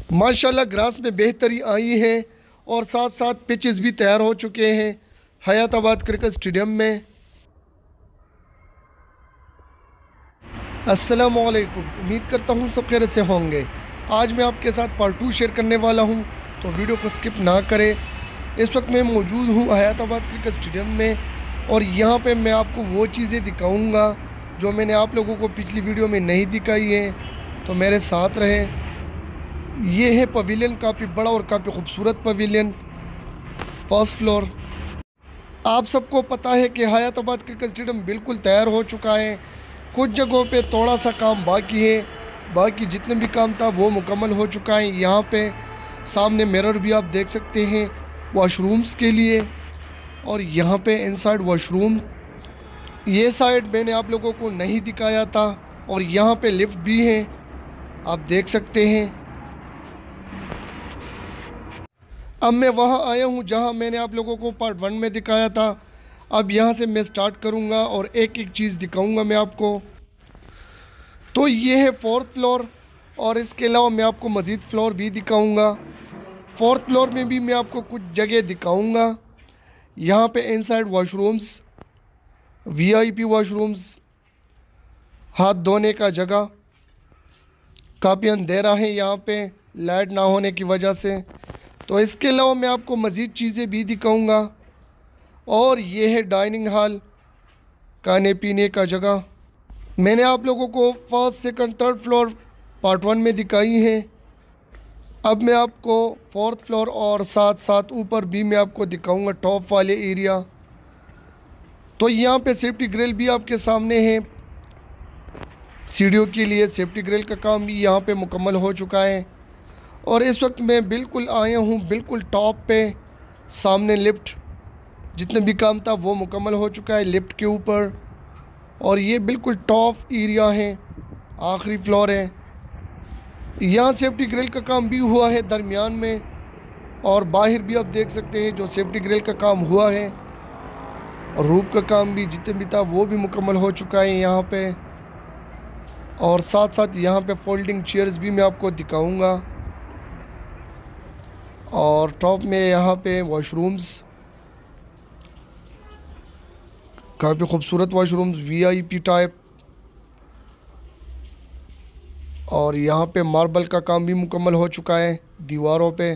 माशाल्लाह ग्रास में बेहतरी आई है और साथ साथ पिचेस भी तैयार हो चुके हैं हयाताबाद क्रिकेट स्टेडियम में। अस्सलामुअलैकुम, उम्मीद करता हूँ सब खैरियत से होंगे। आज मैं आपके साथ पार्ट 2 शेयर करने वाला हूँ, तो वीडियो को स्किप ना करें। इस वक्त मैं मौजूद हूँ हयाताबाद क्रिकेट स्टेडियम में और यहाँ पे मैं आपको वो चीज़ें दिखाऊंगा जो मैंने आप लोगों को पिछली वीडियो में नहीं दिखाई है, तो मेरे साथ रहें। ये है पवेलियन, काफ़ी बड़ा और काफ़ी खूबसूरत पवेलियन, फर्स्ट फ्लोर। आप सबको पता है कि हयाताबाद क्रिकेट स्टेडियम बिल्कुल तैयार हो चुका है। कुछ जगहों पे थोड़ा सा काम बाकी है, बाकी जितने भी काम था वो मुकम्मल हो चुका है। यहाँ पे सामने मिरर भी आप देख सकते हैं वॉशरूम्स के लिए, और यहाँ पे इनसाइड वॉशरूम। ये साइड मैंने आप लोगों को नहीं दिखाया था, और यहाँ पे लिफ्ट भी है, आप देख सकते हैं। अब मैं वहाँ आया हूँ जहाँ मैंने आप लोगों को पार्ट 1 में दिखाया था। अब यहाँ से मैं स्टार्ट करूँगा और एक एक चीज़ दिखाऊँगा मैं आपको। तो ये है 4th फ्लोर, और इसके अलावा मैं आपको मज़ीद फ्लोर भी दिखाऊँगा। 4th फ्लोर में भी मैं आपको कुछ जगह दिखाऊँगा। यहाँ पे इनसाइड वॉशरूम्स, VIP वॉशरूम्स, हाथ धोने का जगह। काफ़ी अंधेरा है यहाँ पे लाइट ना होने की वजह से, तो इसके अलावा मैं आपको मज़ीद चीज़ें भी दिखाऊंगा। और ये है डाइनिंग हॉल, खाने पीने का जगह। मैंने आप लोगों को 1st, 2nd, 3rd floor part 1 में दिखाई है। अब मैं आपको 4th फ्लोर और साथ साथ ऊपर भी मैं आपको दिखाऊंगा टॉप वाले एरिया। तो यहाँ पे सेफ्टी ग्रिल भी आपके सामने है। सीढ़ियों के लिए सेफ्टी ग्रिल का काम भी यहाँ पे मुकम्मल हो चुका है। और इस वक्त मैं बिल्कुल आया हूँ बिल्कुल टॉप पे। सामने लिफ्ट, जितने भी काम था वो मुकम्मल हो चुका है लिफ्ट के ऊपर। और ये बिल्कुल टॉप एरिया है, आखिरी फ्लोर है। यहाँ सेफ्टी ग्रिल का काम भी हुआ है दरमियान में, और बाहर भी आप देख सकते हैं जो सेफ्टी ग्रिल का काम हुआ है। और रूफ का काम भी जितने भी था वो भी मुकम्मल हो चुका है यहाँ पे। और साथ साथ यहाँ पे फोल्डिंग चेयर्स भी मैं आपको दिखाऊंगा। और टॉप में यहाँ पे वॉशरूम्स, काफ़ी खूबसूरत वॉशरूम्स, VIP टाइप। और यहाँ पे मार्बल का काम भी मुकम्मल हो चुका है दीवारों पे।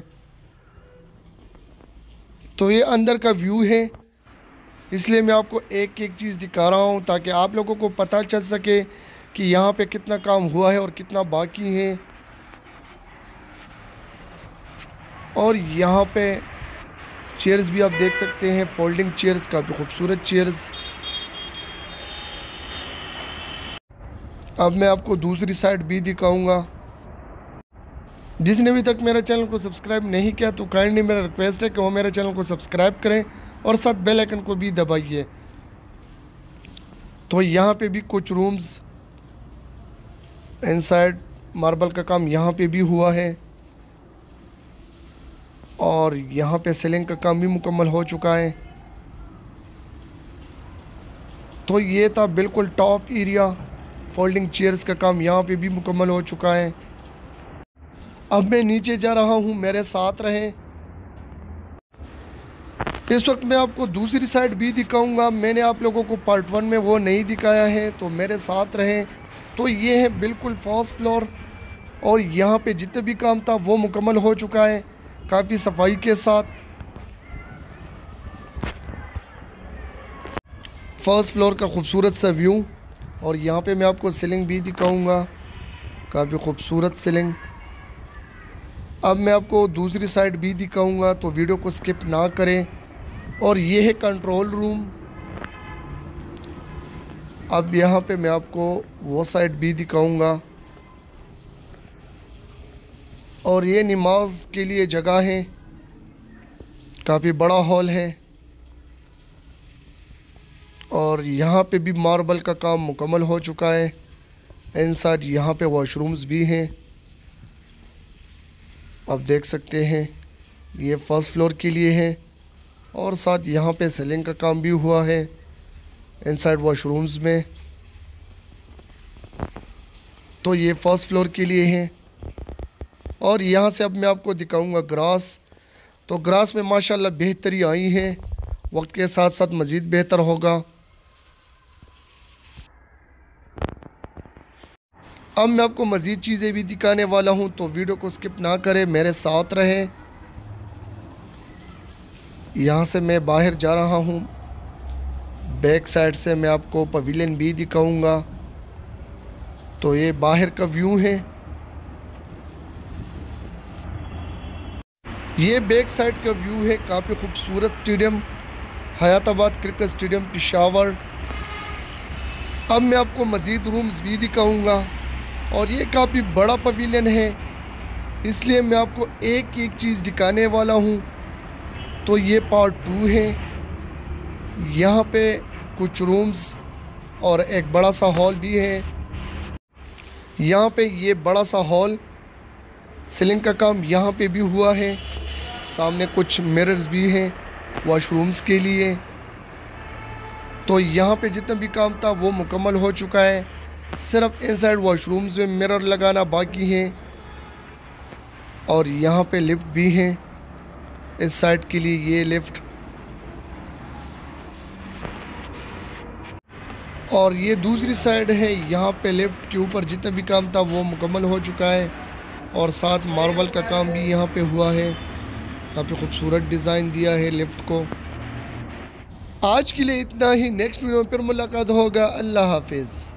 तो ये अंदर का व्यू है, इसलिए मैं आपको एक एक चीज़ दिखा रहा हूँ ताकि आप लोगों को पता चल सके कि यहाँ पे कितना काम हुआ है और कितना बाकी है। और यहाँ पे चेयर्स भी आप देख सकते हैं, फोल्डिंग चेयर्स, काफ़ी खूबसूरत चेयर्स। अब मैं आपको दूसरी साइड भी दिखाऊंगा। जिसने अभी तक मेरे चैनल को सब्सक्राइब नहीं किया तो काइंडली मेरा रिक्वेस्ट है कि वो मेरे चैनल को सब्सक्राइब करें और साथ बेल आइकन को भी दबाइए। तो यहाँ पे भी कुछ रूम्स, इनसाइड मार्बल का काम यहाँ पे भी हुआ है। और यहाँ पे सीलिंग का काम भी मुकम्मल हो चुका है। तो ये था बिल्कुल टॉप एरिया। फोल्डिंग चेयर्स का काम यहाँ पे भी मुकम्मल हो चुका है। अब मैं नीचे जा रहा हूँ, मेरे साथ रहें। इस वक्त मैं आपको दूसरी साइड भी दिखाऊंगा। मैंने आप लोगों को पार्ट 1 में वो नहीं दिखाया है, तो मेरे साथ रहें। तो ये है बिल्कुल 1st फ्लोर, और यहाँ पे जितने भी काम था वो मुकम्मल हो चुका है काफ़ी सफाई के साथ। 1st फ्लोर का खूबसूरत सा व्यू। और यहाँ पे मैं आपको सीलिंग भी दिखाऊंगा, काफ़ी खूबसूरत सीलिंग। अब मैं आपको दूसरी साइड भी दिखाऊंगा, तो वीडियो को स्किप ना करें। और ये है कंट्रोल रूम। अब यहाँ पे मैं आपको वो साइड भी दिखाऊंगा। और ये नमाज के लिए जगह है, काफ़ी बड़ा हॉल है। और यहाँ पे भी मार्बल का काम मुकम्मल हो चुका है। इनसाइड यहाँ पे वॉशरूम्स भी हैं, आप देख सकते हैं। ये 1st फ्लोर के लिए है, और साथ यहाँ पे सीलिंग का काम भी हुआ है इनसाइड वॉशरूम्स में। तो ये 1st फ्लोर के लिए है। और यहाँ से अब मैं आपको दिखाऊंगा ग्रास। तो ग्रास में माशाल्लाह बेहतरी आई है, वक्त के साथ साथ मज़ीद बेहतर होगा। अब मैं आपको मज़ीद चीज़ें भी दिखाने वाला हूँ, तो वीडियो को स्किप ना करें, मेरे साथ रहें। यहाँ से मैं बाहर जा रहा हूँ, बैक साइड से मैं आपको पवेलियन भी दिखाऊंगा। तो ये बाहर का व्यू है, ये बैक साइड का व्यू है। काफ़ी खूबसूरत stadium, Hayatabad cricket stadium Peshawar. अब मैं आपको मज़ीद रूम्स भी दिखाऊंगा, और ये काफ़ी बड़ा पवेलियन है, इसलिए मैं आपको एक एक चीज़ दिखाने वाला हूँ। तो ये पार्ट 2 है। यहाँ पे कुछ रूम्स और एक बड़ा सा हॉल भी है। यहाँ पे ये बड़ा सा हॉल, सीलिंग का काम यहाँ पे भी हुआ है। सामने कुछ मिरर्स भी हैं वॉशरूम्स के लिए। तो यहाँ पे जितना भी काम था वो मुकम्मल हो चुका है, सिर्फ इनसाइड वॉशरूम्स में मिरर लगाना बाकी है। और यहाँ पे लिफ्ट भी है, इस साइड के लिए ये लिफ्ट, और ये दूसरी साइड है। यहाँ पे लिफ्ट के ऊपर जितना भी काम था वो मुकम्मल हो चुका है, और साथ मार्बल का काम भी यहाँ पे हुआ है। काफ़ी खूबसूरत डिज़ाइन दिया है लिफ्ट को। आज के लिए इतना ही, नेक्स्ट वीडियो में फिर मुलाकात होगा। अल्लाह हाफिज़।